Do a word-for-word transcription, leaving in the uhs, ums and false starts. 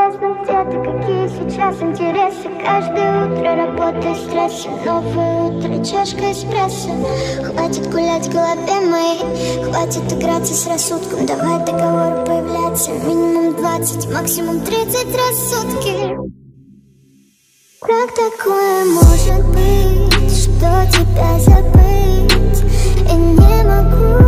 Интересно, где ты, какие сейчас интересы. Каждое утро работа и стрессы, новое утро, чашка эспрессо. Хватит гулять в голове моей, хватит играться с рассудком. Давай договор появляться минимум двадцать, максимум тридцать раз в сутки. Как такое может быть, что тебя забыть? И не могу.